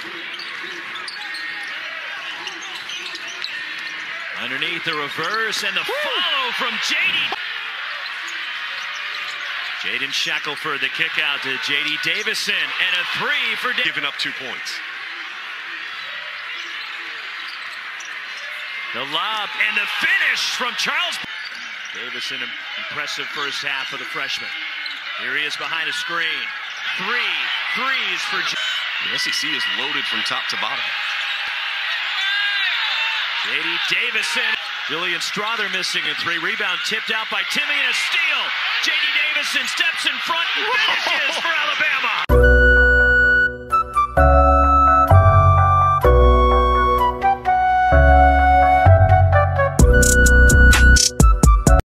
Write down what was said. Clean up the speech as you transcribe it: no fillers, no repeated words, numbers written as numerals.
Underneath the reverse and the follow from JD. Jaden Shackelford, the kick out to JD Davison, and a three for giving up 2 points. The lob and the finish from Charles. Davison, impressive first half for the freshman. Here he is behind a screen. 3 threes for The SEC is loaded from top to bottom. JD Davison. Julian Strother missing a 3. Rebound tipped out by Timmy and a steal. JD Davison steps in front and finishes for